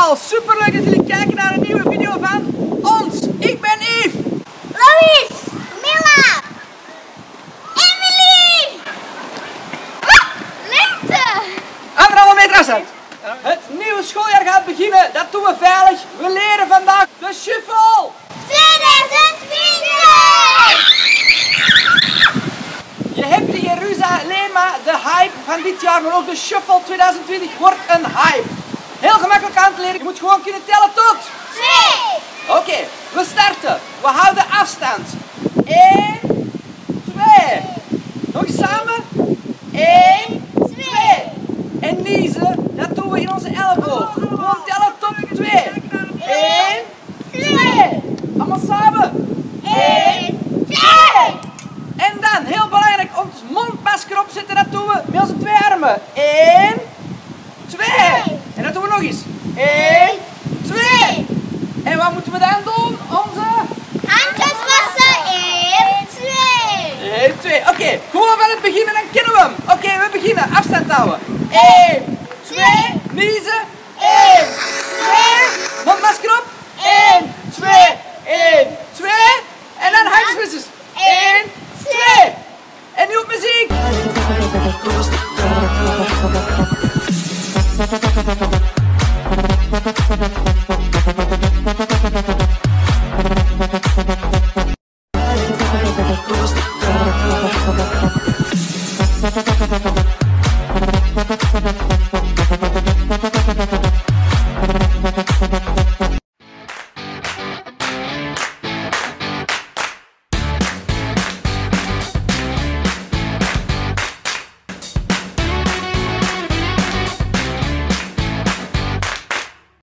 allemaal, super leuk dat jullie kijken naar een nieuwe video van ons. Ik ben Yves, Louis, Milla, Emily, Lente. 1,5 meter afstand. Het nieuwe schooljaar gaat beginnen, dat doen we veilig. We leren vandaag de shuffle. 2020. Je hebt in Jeruzalem de hype van dit jaar, maar ook de shuffle 2020 wordt een hype. Heel gemakkelijk aan te leren, je moet gewoon kunnen tellen tot 2. Oké, we starten. We houden afstand. 1, 2. Nog eens samen. 1, 2. En niezen, dat doen we in onze elleboog. Gewoon tellen tot 2. 1, 2. Allemaal samen. 1, 2. En dan, heel belangrijk, ons mondmasker opzetten, dat doen we met onze 2 armen. 1, 2. En dat doen we nog eens. 1, 2. En wat moeten we dan doen? Onze Handjes wassen. 1, 2. 1, 2. Oké, gewoon van het begin en dan kennen we hem. Oké, we beginnen. Afstand houden. 1, 2. Niezen. 1, 2. Mondmasker op. 1, 2. 1, 2. En dan handjeswissers. 1, 2. En nu op muziek.